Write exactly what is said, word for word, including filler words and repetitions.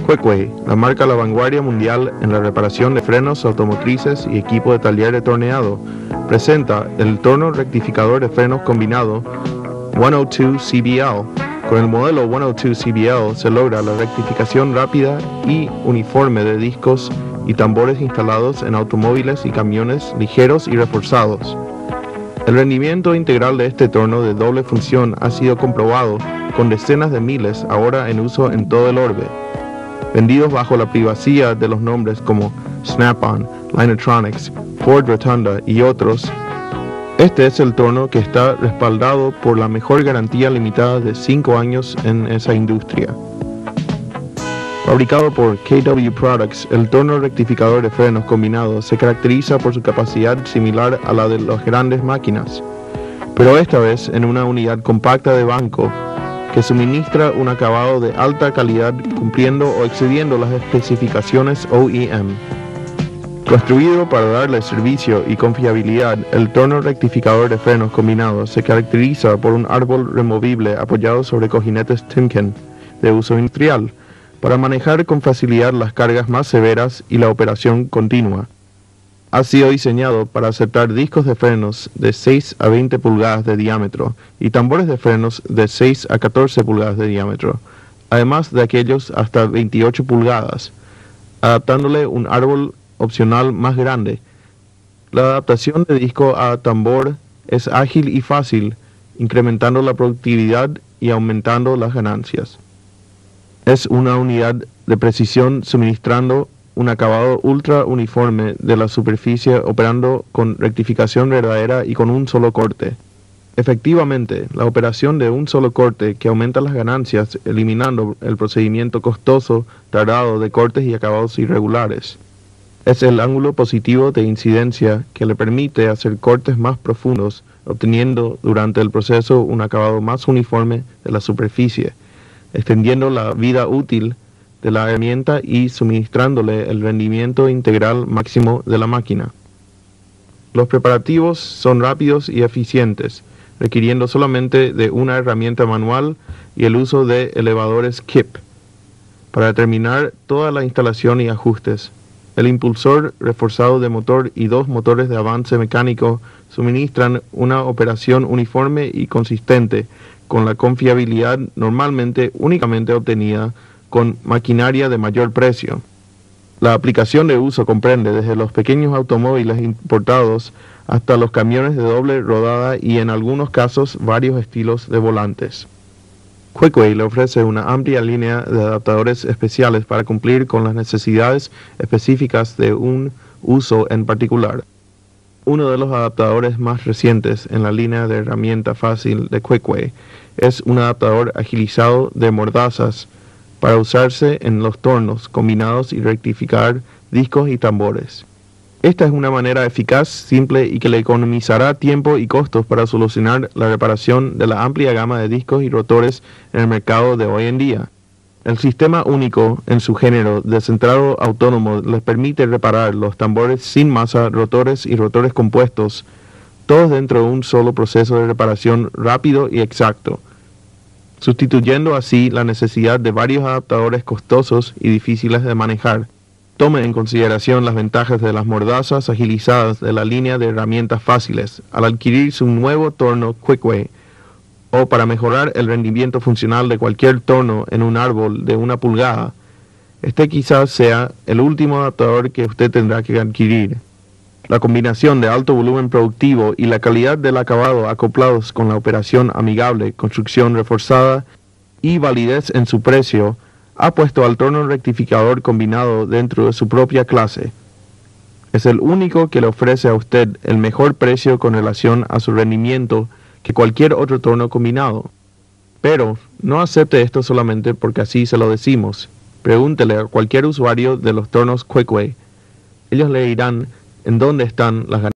Quickway, la marca a la vanguardia mundial en la reparación de frenos automotrices y equipo de taller de torneado, presenta el torno rectificador de frenos combinado ciento dos C B L. Con el modelo ciento dos C B L se logra la rectificación rápida y uniforme de discos y tambores instalados en automóviles y camiones ligeros y reforzados. El rendimiento integral de este torno de doble función ha sido comprobado con decenas de miles ahora en uso en todo el orbe, vendidos bajo la privacidad de los nombres como Snap-on, Linetronics, Ford Rotunda y otros. Este es el torno que está respaldado por la mejor garantía limitada de cinco años en esa industria. Fabricado por K W Products, el torno rectificador de frenos combinado se caracteriza por su capacidad similar a la de las grandes máquinas, pero esta vez en una unidad compacta de banco que suministra un acabado de alta calidad cumpliendo o excediendo las especificaciones O E M. Construido para darle servicio y confiabilidad, el torno rectificador de frenos combinado se caracteriza por un árbol removible apoyado sobre cojinetes Timken de uso industrial, para manejar con facilidad las cargas más severas y la operación continua. Ha sido diseñado para aceptar discos de frenos de seis a veinte pulgadas de diámetro y tambores de frenos de seis a catorce pulgadas de diámetro, además de aquellos hasta veintiocho pulgadas, adaptándole un árbol opcional más grande. La adaptación de disco a tambor es ágil y fácil, incrementando la productividad y aumentando las ganancias. Es una unidad de precisión suministrando un acabado ultra uniforme de la superficie, operando con rectificación verdadera y con un solo corte. Efectivamente, la operación de un solo corte que aumenta las ganancias, eliminando el procedimiento costoso, tardado de cortes y acabados irregulares. Es el ángulo positivo de incidencia que le permite hacer cortes más profundos, obteniendo durante el proceso un acabado más uniforme de la superficie, extendiendo la vida útil de la herramienta y suministrándole el rendimiento integral máximo de la máquina. Los preparativos son rápidos y eficientes, requiriendo solamente de una herramienta manual y el uso de elevadores K I P para determinar toda la instalación y ajustes. El impulsor reforzado de motor y dos motores de avance mecánico suministran una operación uniforme y consistente, con la confiabilidad normalmente únicamente obtenida con maquinaria de mayor precio. La aplicación de uso comprende desde los pequeños automóviles importados hasta los camiones de doble rodada y en algunos casos varios estilos de volantes. Quickway le ofrece una amplia línea de adaptadores especiales para cumplir con las necesidades específicas de un uso en particular. Uno de los adaptadores más recientes en la línea de herramienta fácil de Quickway es un adaptador agilizado de mordazas para usarse en los tornos combinados y rectificar discos y tambores. Esta es una manera eficaz, simple y que le economizará tiempo y costos para solucionar la reparación de la amplia gama de discos y rotores en el mercado de hoy en día. El sistema único en su género de centrado autónomo les permite reparar los tambores sin masa, rotores y rotores compuestos, todos dentro de un solo proceso de reparación rápido y exacto, sustituyendo así la necesidad de varios adaptadores costosos y difíciles de manejar. Tome en consideración las ventajas de las mordazas agilizadas de la línea de herramientas fáciles al adquirir su nuevo torno Quickway, o para mejorar el rendimiento funcional de cualquier torno en un árbol de una pulgada. Este quizás sea el último adaptador que usted tendrá que adquirir. La combinación de alto volumen productivo y la calidad del acabado acoplados con la operación amigable, construcción reforzada y validez en su precio ha puesto al torno rectificador combinado dentro de su propia clase. Es el único que le ofrece a usted el mejor precio con relación a su rendimiento que cualquier otro torno combinado. Pero no acepte esto solamente porque así se lo decimos. Pregúntele a cualquier usuario de los tornos Quickway. Ellos le dirán en dónde están las ganancias.